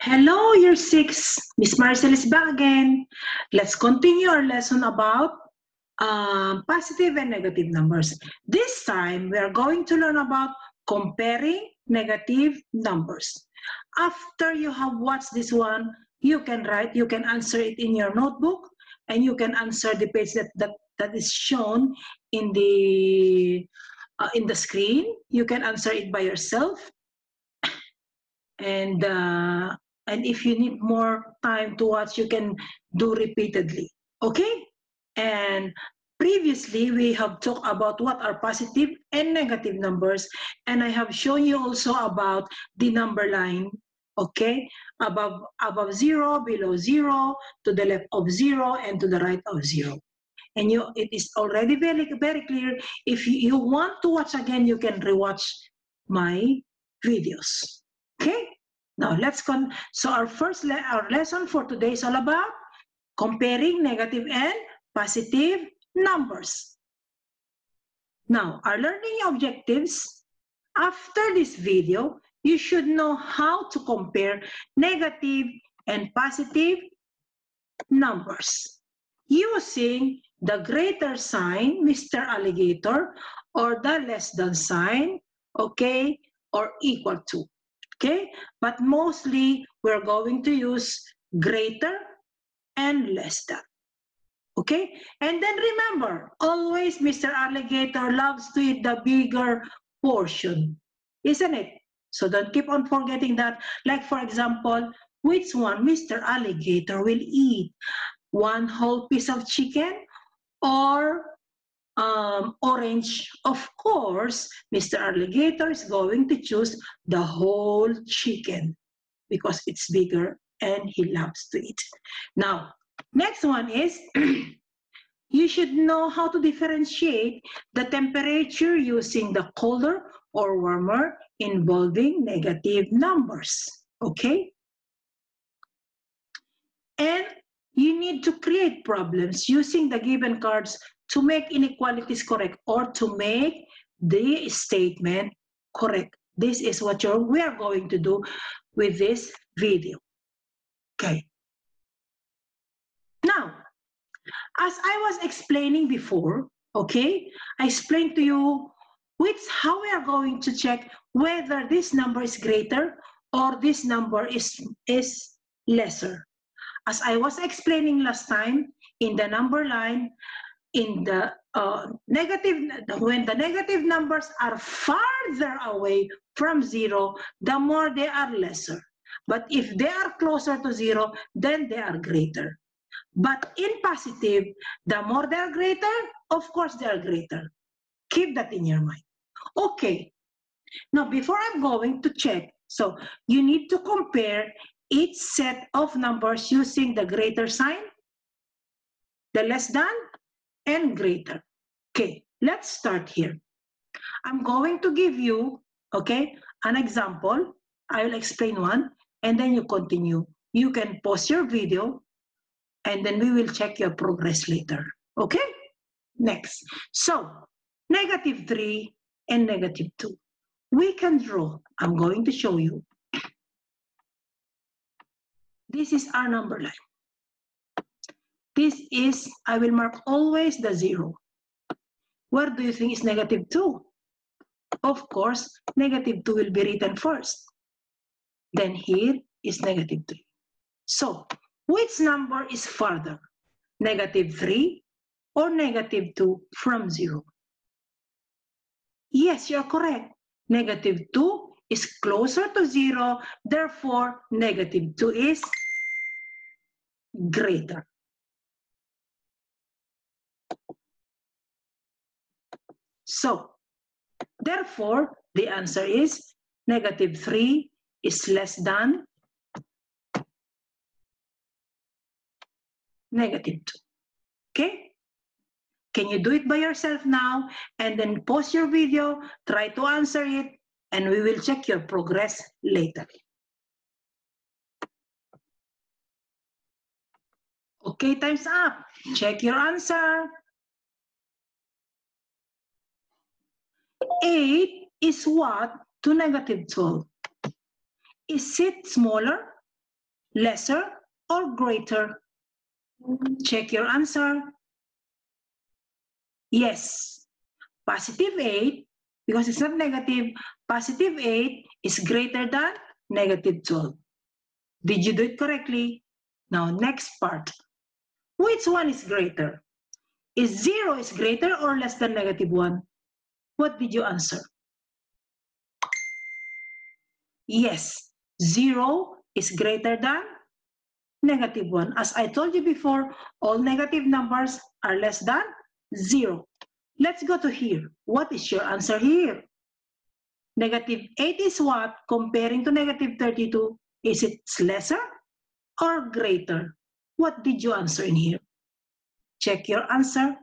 Hello, year 6. Miss Marcel is back again. Let's continue our lesson about positive and negative numbers. This time, we are going to learn about comparing negative numbers. After you have watched this one, you can answer it in your notebook, and you can answer the page that is shown in the screen. You can answer it by yourself. And if you need more time to watch, you can do repeatedly. Okay? And previously, we have talked about what are positive and negative numbers, and I have shown you also about the number line. Okay? Above 0, below 0, to the left of 0, and to the right of 0. And it is already very, very clear. If you want to watch again, you can rewatch my videos. Okay? Now so our lesson for today is all about comparing negative and positive numbers. Now, our learning objectives. After this video, you should know how to compare negative and positive numbers using the greater sign, Mr. Alligator, or the less than sign, okay, or equal to. Okay, but mostly we're going to use greater and less than. Okay, and then remember, always Mr. Alligator loves to eat the bigger portion, isn't it? So don't keep on forgetting that. Like, for example, which one Mr. Alligator will eat? One whole piece of chicken or orange? Of course, Mr. Alligator is going to choose the whole chicken because it's bigger and he loves to eat. Now, next one is you should know how to differentiate the temperature using the colder or warmer involving negative numbers. Okay? And you need to create problems using the given cards to make inequalities correct or to make the statement correct. This is what we are going to do with this video. Okay. Now, as I was explaining before, okay, I explained to you how we are going to check whether this number is greater or this number is lesser. As I was explaining last time, in the number line, in the when the negative numbers are farther away from 0, the more they are lesser. But if they are closer to 0, then they are greater. But in positive, the more they are greater, of course they are greater. Keep that in your mind. Okay. Now, before I'm going to check, so you need to compare each set of numbers using the greater sign, the less than, and greater. Okay, let's start here. I'm going to give you, okay, an example. I will explain one, and then you continue. You can pause your video, and then we will check your progress later. Okay? Next. So, -3 and -2. We can draw. I'm going to show you. This is our number line. This is, I will mark always the 0. Where do you think is -2? Of course, -2 will be written first. Then here is -3. So, which number is farther? -3 or -2 from 0? Yes, you're correct. -2 is closer to 0, therefore -2 is greater. So, therefore, the answer is -3 is less than -2. Okay? Can you do it by yourself now? And then pause your video, try to answer it, and we will check your progress later. Okay, time's up. Check your answer. 8 is what to -12? Is it smaller lesser or greater? Check your answer. Yes, positive 8, because it's not negative, positive 8 is greater than negative 12. Did you do it correctly? Now, next part. Which one is greater? Is 0 is greater or less than negative 1? What did you answer? Yes, 0 is greater than negative 1. As I told you before, all negative numbers are less than 0. Let's go to here. What is your answer here? Negative 8 is what comparing to negative 32? Is it lesser or greater? What did you answer in here? Check your answer.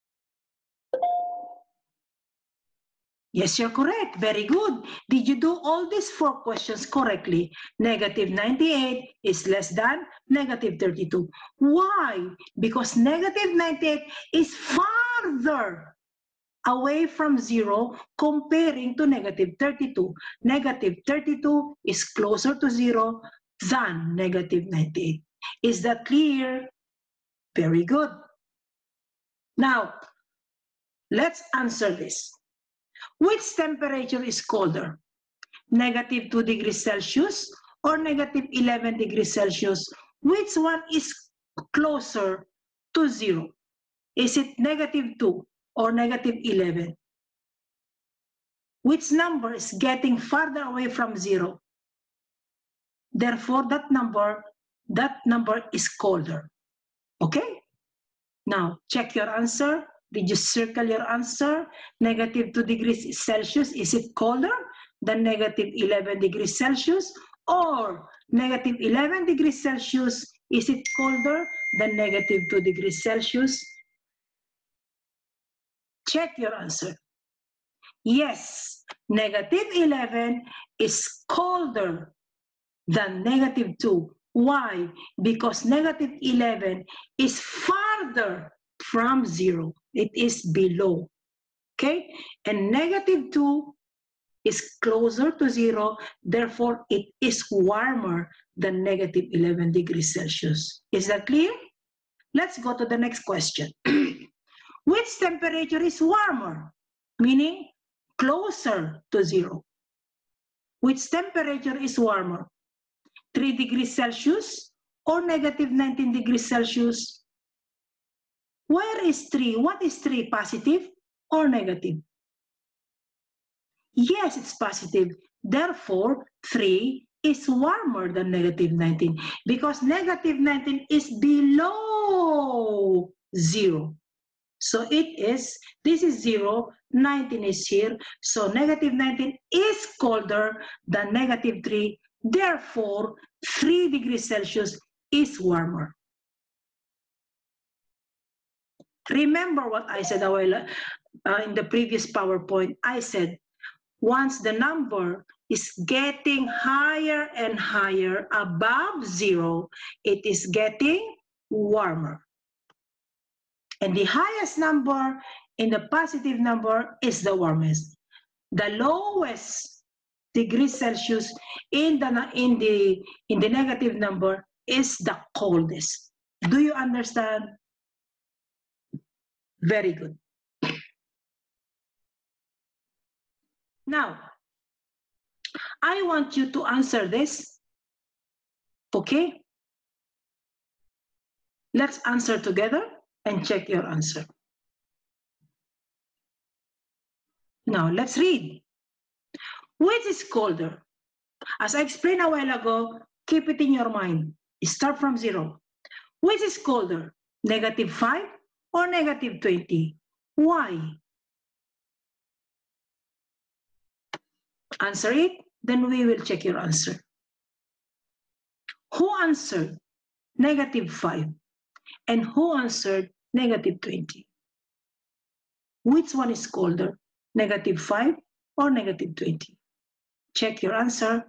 Yes, you're correct. Very good. Did you do all these 4 questions correctly? Negative 98 is less than negative 32. Why? Because negative 98 is farther away from 0 comparing to negative 32. Negative 32 is closer to 0 than negative 98. Is that clear? Very good. Now, let's answer this. Which temperature is colder? Negative 2 degrees Celsius or negative 11 degrees Celsius? Which one is closer to 0? Is it negative 2 or negative 11? Which number is getting farther away from 0? Therefore, that number is colder. Okay? Now, check your answer. Did you circle your answer? Negative 2 degrees Celsius, is it colder than negative 11 degrees Celsius? Or negative 11 degrees Celsius, is it colder than negative 2 degrees Celsius? Check your answer. Yes, negative 11 is colder than negative 2. Why? Because negative 11 is farther from 0. It is below. Okay? And negative 2 is closer to 0. Therefore, it is warmer than negative 11 degrees Celsius. Is that clear? Let's go to the next question. Which temperature is warmer? Meaning closer to 0. Which temperature is warmer? 3 degrees Celsius or negative 19 degrees Celsius? Where is 3? What is 3? Positive or negative? Yes, it's positive. Therefore, 3 is warmer than negative 19 because negative 19 is below 0. So this is 0, 19 is here. So negative 19 is colder than negative 3. Therefore, 3 degrees Celsius is warmer. Remember what I said a while in the previous PowerPoint. I said, once the number is getting higher and higher above 0, it is getting warmer. And the highest number in the positive number is the warmest. The lowest degrees Celsius in the negative number is the coldest. Do you understand? Very good. Now, I want you to answer this. Okay? Let's answer together and check your answer. Now, let's read. Which is colder? As I explained a while ago, keep it in your mind. Start from 0. Which is colder? Negative 5 or negative 20? Why? Answer it, then we will check your answer. Who answered negative 5? And who answered negative 20? Which one is colder? Negative 5 or negative 20? Check your answer.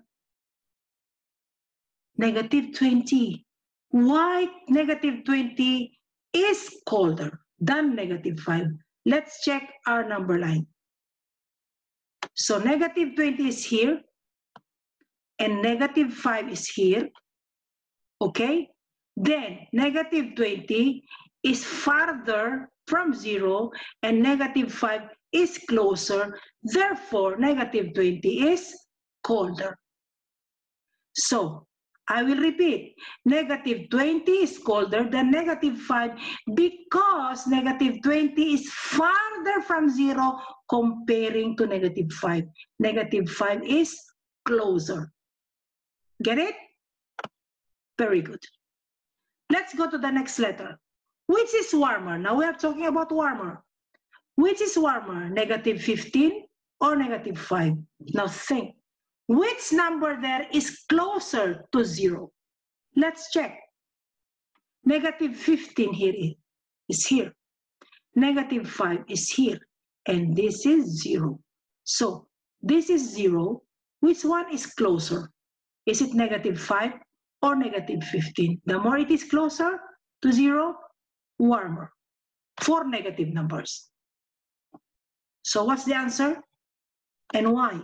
Negative 20. Why negative 20 is colder than negative 5? Let's check our number line. So negative 20 is here and negative 5 is here. Okay? Then negative 20 is farther from 0 and negative 5 is closer. Therefore, negative 20 is colder. So, I will repeat, negative 20 is colder than negative 5 because negative 20 is farther from 0 comparing to negative 5. Negative 5 is closer. Get it? Very good. Let's go to the next letter. Which is warmer? Now we are talking about warmer. Which is warmer, negative 15 or negative 5? Now think. Which number there is closer to 0? Let's check. Negative 15 here is here. Negative 5 is here. And this is 0. So this is 0. Which one is closer? Is it negative 5 or negative 15? The more it is closer to 0, warmer. For negative numbers. So what's the answer? And why?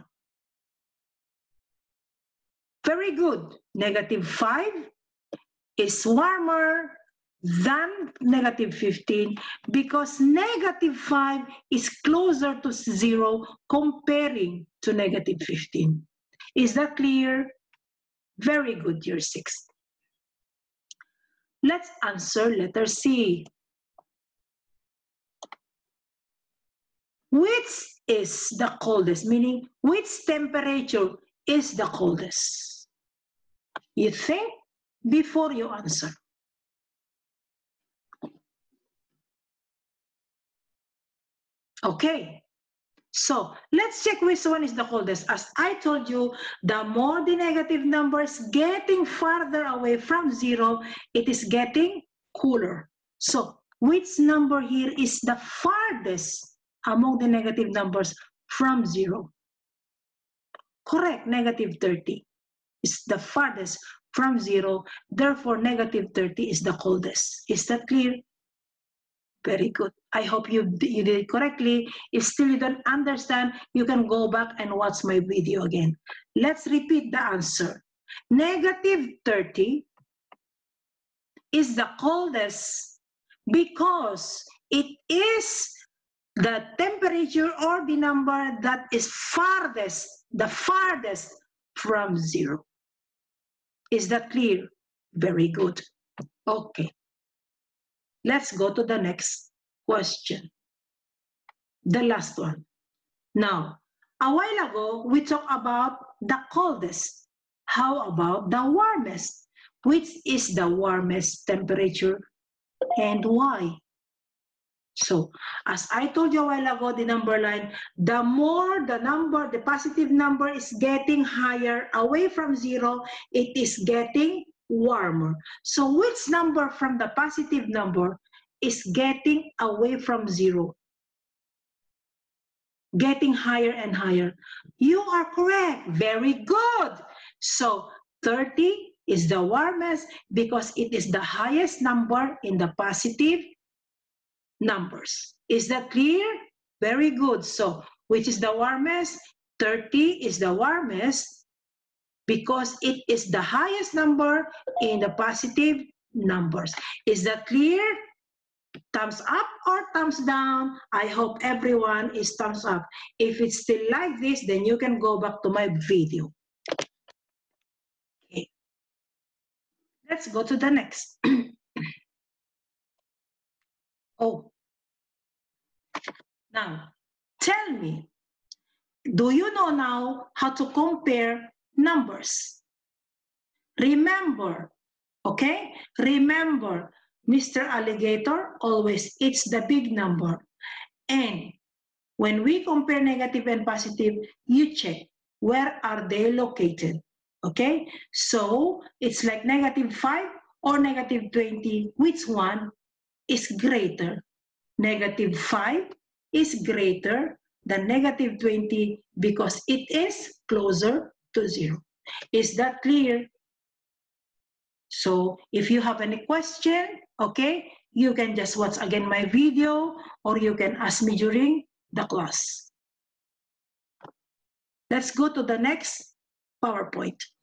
Very good. Negative 5 is warmer than negative 15 because negative 5 is closer to 0 comparing to negative 15. Is that clear? Very good, year 6. Let's answer letter C. Which is the coldest? Meaning, which temperature is the coldest? You think before you answer. Okay, so let's check which one is the coldest. As I told you, the more the negative numbers getting farther away from 0, it is getting cooler. So which number here is the farthest among the negative numbers from 0? Correct, negative 30 is the farthest from 0. Therefore, negative 30 is the coldest. Is that clear? Very good. I hope you did it correctly. If still you don't understand, you can go back and watch my video again. Let's repeat the answer. Negative 30 is the coldest because it is the temperature or the number that is the farthest from 0. Is that clear? Very good. Okay. Let's go to the next question. The last one. Now, a while ago, we talked about the coldest. How about the warmest? Which is the warmest temperature and why? So, as I told you a while ago, the number line, the more the positive number is getting higher away from 0, it is getting warmer. So which number from the positive number is getting away from 0? Getting higher and higher. You are correct. Very good. So 30 is the warmest because it is the highest number in the positive numbers. Is that clear? Very good. So which is the warmest? 30 is the warmest because it is the highest number in the positive numbers. Is that clear? Thumbs up or thumbs down? I hope everyone is thumbs up. If it's still like this, then you can go back to my video. Okay. Let's go to the next. Oh. Now, tell me, do you know now how to compare numbers? Remember, okay? Remember, Mr. Alligator always eats the big number. And when we compare negative and positive, you check where are they located, okay? So it's like negative 5 or negative 20, which one is greater? Negative 5 is greater than negative 20 because it is closer to 0. Is that clear? So if you have any question, okay, you can just watch again my video or you can ask me during the class. Let's go to the next PowerPoint.